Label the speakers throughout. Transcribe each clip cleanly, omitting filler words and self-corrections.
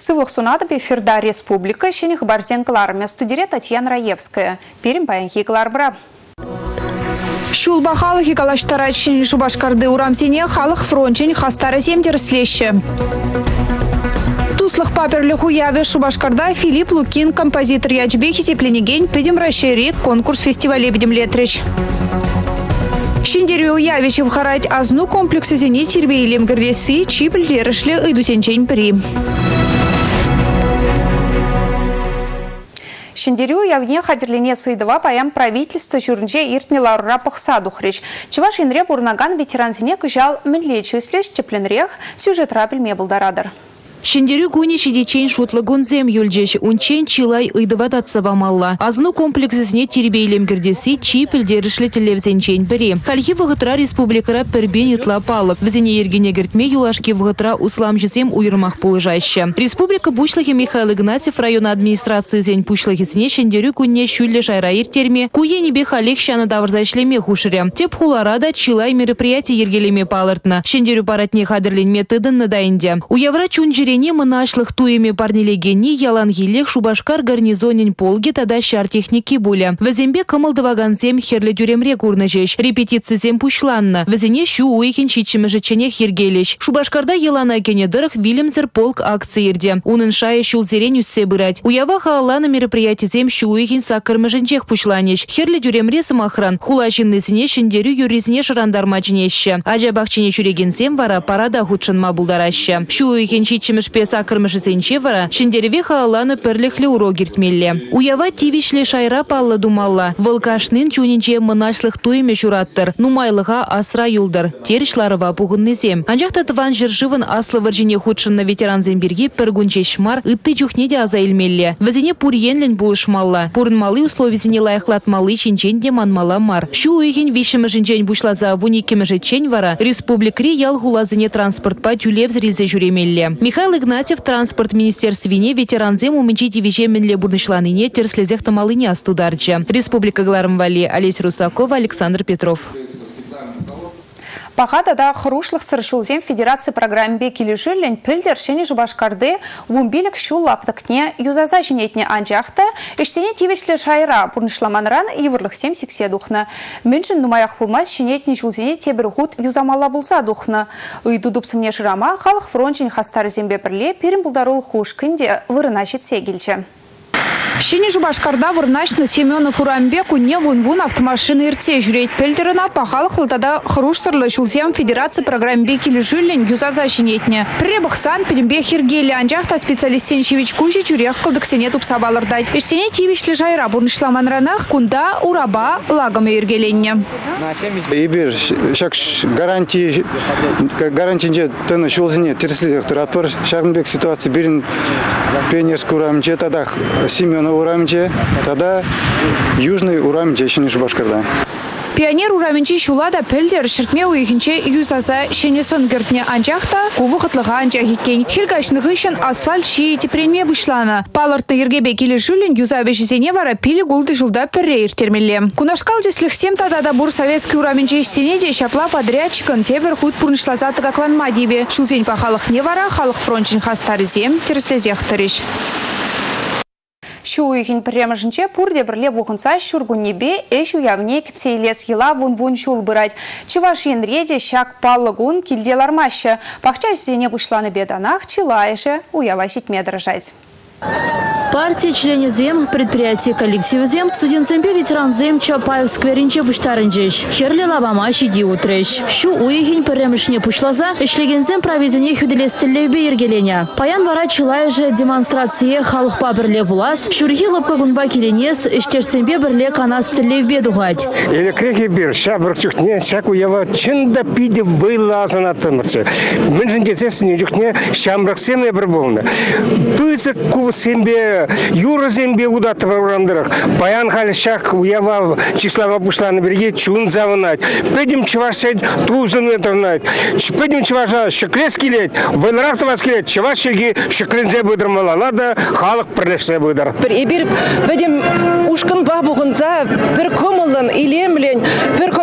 Speaker 1: Сывлық сунады Беферда Республика, шеніх барзен кыларымя студире Татьяна Раевская. Перім баянхи кыларбыра.
Speaker 2: Шулба халықы калаштарачын Шубашкарды урамсене халық фронтен хастары земдерслеші. Туслых паперлі хуяве Шубашкарда Филипп Лукин, композитор ячбехи тепленеген педем расширит конкурс фестивале бедем летрич. Шиндерю уявичи вхарать азну комплексы зене тербейлем грресы чипль дерешли идусенчень при.
Speaker 1: Шиндерю явне хадерлене сыдова паям правительство журнже иртне лаура пахсадухрич. Чеваш инре бурнаган ветеранзине кыжал мэнлечислеш тепленрех сюжет рапель мебылдарадар.
Speaker 3: Шиндерю гуни шидичень шутлыгун зем юльджеш, унчень чилай ыдыват от сабамалла. Азну комплексесне теребейлем гердеси чипель дерешле телевзенчень бери. Хальхи вагытра республикара пербен итла палык. Взене ергене гертме юлашки вагытра услам жезем уйрмах полыжаще. Республика бушлахи Михаил Игнатьев района администрации зень пушлахисне Шиндерю кунне шюльле шайраир терме. Куени бехалех щана даврзашлеме хушере. Теп хуларада чилай мероприятие ергелеме палыртна. Шиндерю паратне хадерленме тыдын надаинде. У евра чунжерене нашлых туями парнелегени ялангилех Шубашкар гарнизонен полги тада шар техники буля. Вазембе камалдываганзем херле дюремре гурнажеш. Репетиции зем пушланна. Вазене шу уйхин чичиме жеченех ергелеш. Шубашкарда елана кенедырых Вильямзер полк акции ирде. Унын шая шул зерень уссе бырать. Уява хаалана мероприятие зем шу уйхин саккармы женчех пушланеш. Херле дюремре самохран. Хулашинны сине Шиндерю юризне шарандармачнеще. Ажа бахчине чурегензем вара парада худшын мабулдараще. Шу уйхин чичиме шпеса кырмышы сенче вара, Шиндереве хааланы перлехле урогертмелле. Уява тивишле шайра палла думалла. Волкашнын чунинче мынашлых туеме жураттыр. Нумайлыға асра юлдар. Терешларыва пуғыннезем. Анжақта тыван жыржывын аслы варжине худшынна ветеран земберге пергунче шмар ытты жүхнеде аза илмелле. Вазине пурьенлен булышмалла. Пурнмалы условизине лайықлатмалы шинчен де манмала мар. Шу уйхин вишімі жинчен бушлаза вуникемі жечен вара. Республикри ял хулазыне транспортпа тюлев зрилзе жюремелле. Михаил Игнатьев транспорт министерствине ветеранзем умечите вещеменле бурнышланыне терслезех тамалыне астударча. Республика Глармвали, Олесь Русакова, Александр Петров.
Speaker 1: Пахата да хрушлых сыршулзем Федерации программе Килижиллен пильдер шени Шубашкарды вумбилек шул лаптыкне юзаза женетне анжахта эштене тивешле шайра бурнышламанран ивырлых сем сиксе духна. Міншін нумаях пулмаз шенетне шулзене тебір худ юзамала булса духна. Үйдудупсымне шырама халық фронтжен хастары зембе бірле перім булдарул хушкынде вырынашет сегілчі.
Speaker 2: Шени Шубашкарда вырнашны Семенов Урамбеку не вун автомашины ирте жюрет пельтерына пахалық лытада хруштырлы шулзем Федерации программе Килижиллен юзаза женетне. Пребахсан педембе хиргели анжахта специалистен шевичкунжи тюрех кодексене тупсабалырдать. Эштене тивишле жайра бурнышламанранах кунда ураба лагаме иргеленне.
Speaker 4: Ибир шак гарантии тына шулзене терслизер тратпар шагнбек ситуации бирин пионерский урамче тада Семенов урамче, тогда южный урамче шени Шубашкарда.
Speaker 2: Пионер ураменче шулада пельдер шертме уйхинче юзаза шенесон гертне анжахта кувыхытлыға анжахикен. Хилгашнығы үшін асфальт ши тепренме бұшлана. Палыртны ергебе келешулін юза бешізене вара пили гулды жылда пірре иртермелі. Кунашкал деслих сем тадада бур советский ураменче сенеде шапла подрядчикын тебір худ пурнышлазаты какланма дебе. Шулзень пахалық не вара, халық фронтчин хастары зем терслезех тырыш.
Speaker 1: Шу уйхин премажынче пурде бірле бұқынса шүргін небе эшу явне кцейлес ела вун-вун шул бұрать. Чываш енреде шак паллығын килделармашы. Пахча зене бұшланы беданах чилайшы уява сетме дрожать.
Speaker 5: Партия члены зем, предприятие коллектив зем, студентцемпе ветеран зем Чапаев скверинче буштарынчеш. Херли лабама шиди утреш. Шу уйхин премышне пушлаза, эшлеген зем проведение хюделестеллебе ергеленя. Паян вара чилай же демонстрация халықпа бірле булас, шурхи лыпка гунба келенес, эштерсембе бірле канастеллебе дугать.
Speaker 6: Или крехи бир, ша бірчукне, шаку ява чында пиде вылазан атымырсы. Міншін децесіне жүкне шамраксемне бір болны. Туйцы кувсембе Юра зембе удаты варандырах. Паян халишак уява числава бушланы берге чун завынать. Педим чевашет тузын ветернать. Педим чеваша шеклески лет. Венрахта вас келет. Чевашеги шеклензе выдрамала. Надо халық пірлешсе выдар.
Speaker 7: Педим ушкан бабуғынса пір комылын илемлен, пір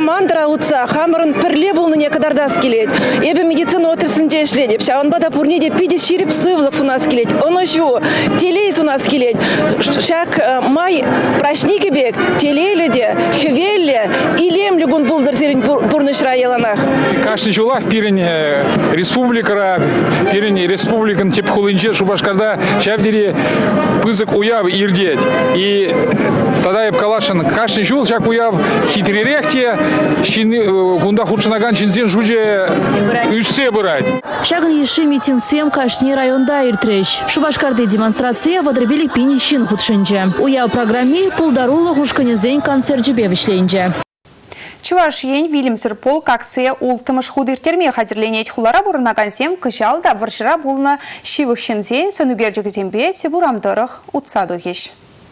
Speaker 7: командара утса, хамырын пірле болны не кадарда скелет. Эбе медицина отраслінде ишледеп. Шағын бада пурнеде пиде ширип сывлық суна скелет. Оны шу, телей суна скелет. Шак май прашники бек, телейледе, хевелле, илемлі гун булдыр зерін бурнышра еланах.
Speaker 8: Кашни жолах пирене республикара, пирене республикан тип хулынче Шубашкарда шавдери пызык уяв ирдеть. И тогда еб калашын кашни жол, шак уяв хитререхте, гунда худшанаган чинзен жуже үссе бырать.
Speaker 5: Шагын еши митинсем кашни районда иртреш. Шубашкарды демонстрация водребили пини щин худшинже. Уяв программе полдарула хушканезень концерт жебе вишленже.
Speaker 1: Чуваш ень Вильямсер полк акция ултымыш худыр терме хадерленет хулара бурнаган сем кышал да варшыра булна шивых щензен сөнүгерджик зембе бурамдырых утсаду еш.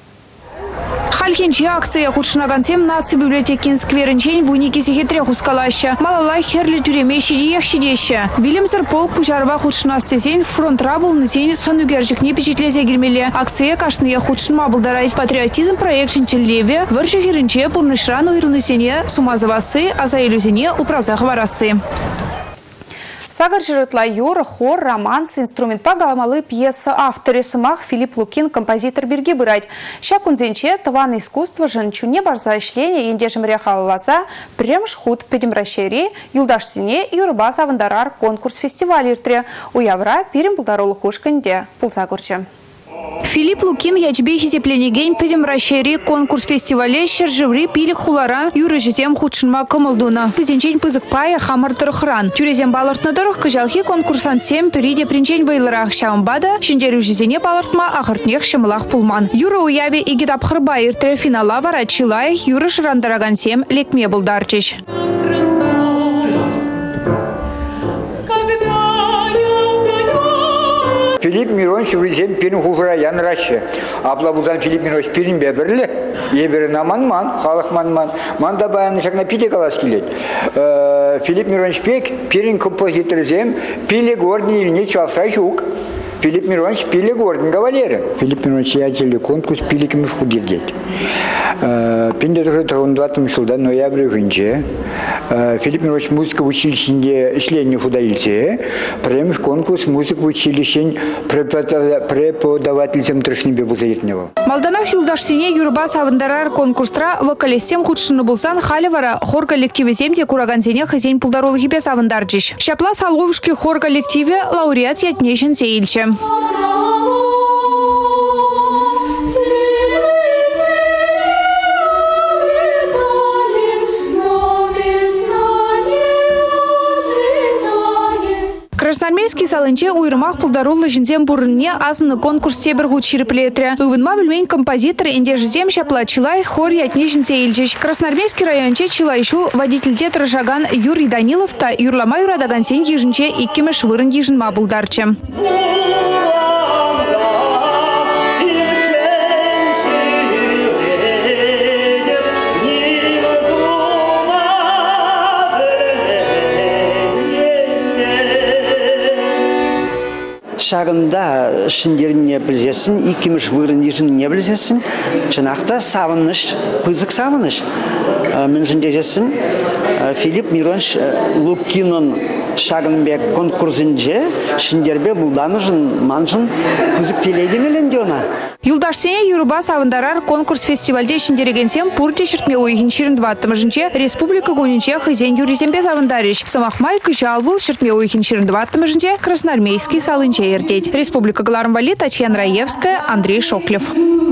Speaker 2: Хальхенчи акция худшнаган сем наци библиотекин скверенчен в унике сихетрех ускалаща. Малала херли тюреме щидиех щидеща. Вильямсер полк пужарва худшнастезен фронт рабул несен сөнүгерджик не печатлезе гельмеле. Акция кашные худшнма булдарайт патриотизм проект леве варши херенче пурнышрану ирнесене сумазавасы, а за иллюзине упразах варасы.
Speaker 1: Сагар жирытла юр, хор, романс, инструмент пагаламалы пьеса авторы сумах Филипп Лукин, композитор Берги бырать. Щакунзенче таван искусство женчуне барза ишление индежем рехаллаза премш худ педемращери юлдашсине юрба савандарар конкурс фестиваль иртре. Уявра пирим булдарулы хушканде пулсагурче.
Speaker 2: Филипп Лукин ячбе хизепленеген педемращери конкурс фестивале щержеври пили хуларан юрежезем худшинма комылдуна. Пизенчень пызык пая хамар тырхран. Тюрезем балартнадырых кыжалхи конкурсан сем периде принчень вайларах шамбада шиндерю жизене балартма ахыртнех шамылах пулман. Юра уяве игитап хырба иртре финала вара чилаях юра шырандараган сем лекме булдарчич.
Speaker 9: Филипп Миронович врезем пирин хужра ян раще. Аплабузан Филипп Миронович пирин беберле. Ебері наман-ман, халық ман-ман. Манда баяны шакна пиде калас келет. Филипп Миронович пек пирин композитор зем пиле гордни или не чавсай жук. Филипп Миронович пиле гордни кавалеры. Филипп Миронович ячели конкурс пиле кемеш худирдет. Пинде тұрғын 20 жылда ноябрь күнше Филипп Миронович музыка училищенде ишленне худайылсе, премш конкурс музыка училищен преподавательцем трешнебе бұзайыртне был.
Speaker 2: Малданах юлдашсене юрба савындарар конкурстра вокалистем худшыны булсан халивара хор коллективе земде курагансене хызен пулдарулы хипе савындарчиш. Шапла салговышки хор коллективе лауреат ятнешін сейілчі. Красноармейский салынче уйрымах пулдарулы жинзем бурынне азыны конкурс себір чирплетре. Ывынма білмейн композитор инде жизем шапла чилай хор ятне жинзе илчеш. Красноармейский районче чилайшу водительте тражаган Юрий Данилов та юрлама юрадаган сен ежинче иккемеш вырын ежинма булдарче.
Speaker 10: Шагында шиндеріне білзесін, икемеш вырын ежіне білзесін, чынақта савыныш, пызык савыныш. Мен жіндезесін Филипп Миронович Лукинын шагынбек конкурсынже шиндербе бұлданышын, маншын пызык телейдемеленде она.
Speaker 2: Юлдашсене юрба савындарар конкурс фестивальде шиндерегенсем пурте шертме уйхин 22-мыжынче республика гунинче хызен юризембе савындариш. Самахмай кычалвыл шертме уйхин 22-мыжынче красноармейский салынче ертеть. Республика Галармвали, Татьяна Раевская, Андрей Шоклев.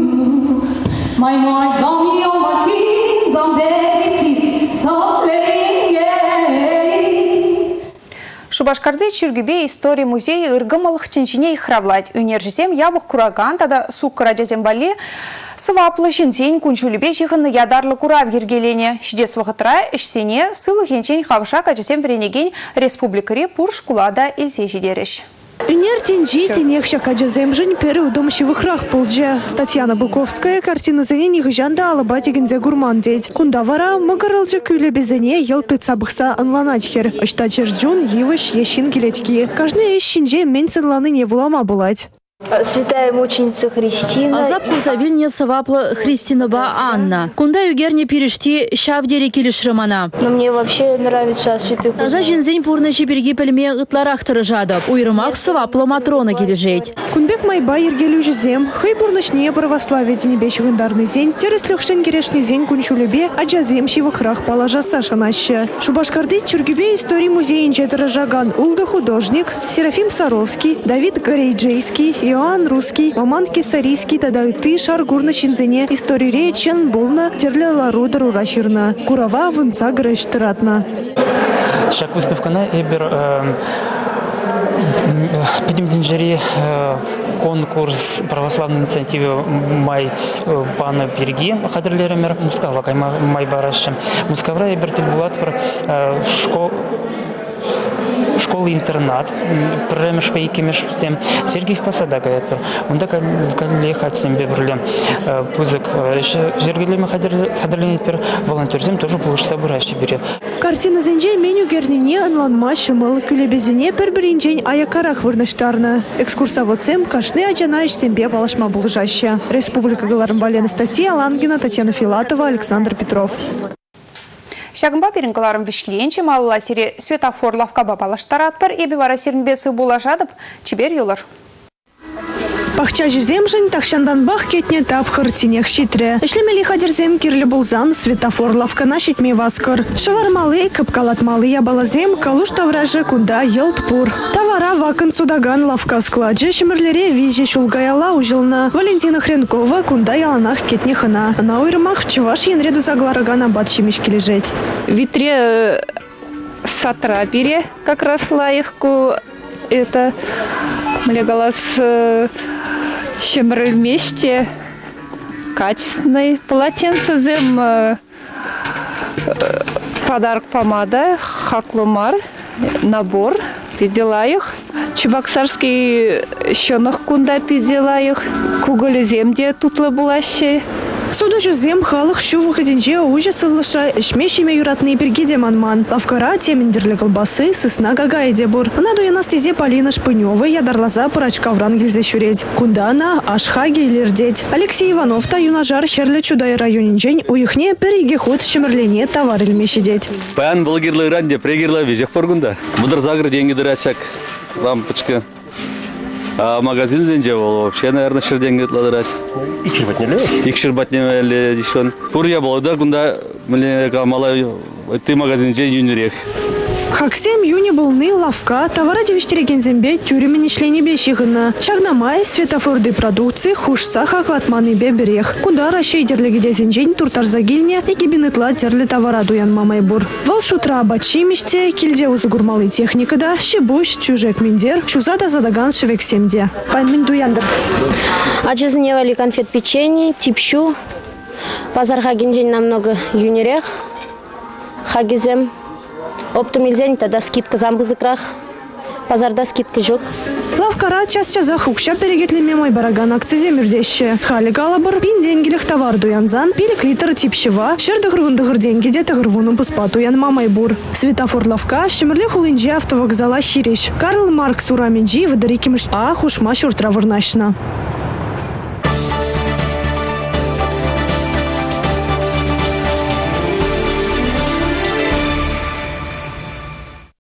Speaker 1: Шубашкарды Чиргибе истории музея ыргымалых чинчине хравлать. Унержизем ябық кураган, тада суккара жазембали сваплы жинзень кунчулебе жихынны ядарлы курав ергелене. Шидес вахытра ішсене сылы хенчень хавшак ажазем вренеген республикари пурш кулада илсе жидереш.
Speaker 11: Унертин житинех шакаджазем жень первый дом щевыхрах полджа. Татьяна Быковская картина зене гыжанда алаба дегензе гурман деть. Кундавара магаралжа күле безене елты цабыхса анланачхер. Ышта черджун евыш ящин келечки. Каждый ищинже мен сырланы не вулама булать.
Speaker 12: Святая мученица Христина.
Speaker 5: Азапку завильне савапла Христинова Анна. Кунда югерне перешти шавдери килишрамана.
Speaker 12: Но мне вообще нравится святых.
Speaker 5: Аза жинзень пурнаши перги пельме ытларах тырыжадып. Уйрымах савапла Матрона кележеть.
Speaker 11: Кунбек майба ергелю жезем, хай пурнашне православие денебещи гындарный зень, тереслюхшен керешный зень кунчулебе, а джазем шивахрах положаса шанаще. Шубашкарды чургюбе истории музеинче тырыжаган улды художник, Серафим Саровский, Давид Горейджейский, Иоанн Русский, Маман Кисарийский, Тадайты, Шаргурна Чинзене, историю речен, Булна, Терля Рудару Раширна, Курава, Вынца Грэштыратна.
Speaker 13: Шак выставкана эбер Пидимдинджери конкурс православной инициативы май пана перги хадрлеремер мускава кайма май барашем мускавра эбер тилбулат школа-интернат, премеш пейкемеш тем Сергей Посада говорит, он так лехать себе брали пузык, Сергей Хадрлин пер волонтерзем тоже получше собирающий берет.
Speaker 11: Картина зенджей меню гернине анланма шымыл күлебезине пер-бірінжен аякарах вырныштарны. Экскурсоводсем кашны ачанаеш сембе балашма булжаща. Республика Галармбали Анастасия Лангина, Татьяна Филатова, Александр Петров.
Speaker 1: Шагымба перенкаларым вишленче малыла сире светофор лавкаба балаштаратпар эбе вара сирнбесы булажадып чебер юлар.
Speaker 11: Пахча жеземжин тахшандан бах кетне тапхыр тинех щитре. Эшлемели хадерзем кирле булзан светофор лавкана щитме васкар. Шавармалы капкалатмалы ябалазем калуш тавражы кунда елтпур. Тавара вакын судаган лавка складжи шимерлере виже шулгаяла ужилна. Валентина Хренкова кунда яланах кетне хана. На уйрмах чуваш енреду загларагана бат щемишки лежеть.
Speaker 14: Витре сатра пере как раз лаевку это млегалас щемрель вместе качественный полотенце зем подарок помада хаклумар набор пидела их чебоксарский щенок кунда пидела их куголь земде тутлы булаще.
Speaker 11: Суду жезем халық шу выходенже уже соглаша шмещеме юратные бергиде манман. Лавкара темендерлі колбасы сысна гагай дебур. Она дуяна стезе Полина Шпынёва ядарлаза пырачка врангельзе щуреть. Кундана ашхаги лердеть. Алексей Иванов та юнажар херле чудай районинжень уихне переге ход щемерлене товар ильмещедеть.
Speaker 15: Паян болгерлы ранде прегерлы вежех поргунда. Мудр загр деньги дырачак. Лампочка. А магазин зенже был вообще, наверное, шерденьги отладырать. И шербатнеле дишон. Курья был, да, кунда мне камала ты магазин же юнирек.
Speaker 11: Хаксем юни болны лавка, товара девичтереген зембе тюрьмени члени бещигына. Шагнамай светофорды продукции хушса хаклатманы беберех. Куда расшейдерлеги дезенжень туртарзагильня и гибинытла терли товара дуян мамайбур. Волшутра бачимиште, кильде узугурмалы техника да, щебуш, чужек миндер, чузата задаган шевек семде. Паймин дуяндыр.
Speaker 12: Аджизневали конфет печенье, типщу. Базар хагинжень намного юнирех. Хагизем. Оптомилзень тогда скидка замбызыкрах. Базарда скидка жок.
Speaker 11: Лавкара час-часа хукша перегетлеме мой бараган акцизе мюрдеще. Хали галабыр пин денгелех товар дуянзан, пилик литр типщева, шердыгрвындыгр деньги детыгрвуным пуспату ян мамайбур. Светофор лавка, щемерле хулинджи автовокзала хирещ. Карл Маркс ураменджи выдарикимыш хушма шуртра вырнашна.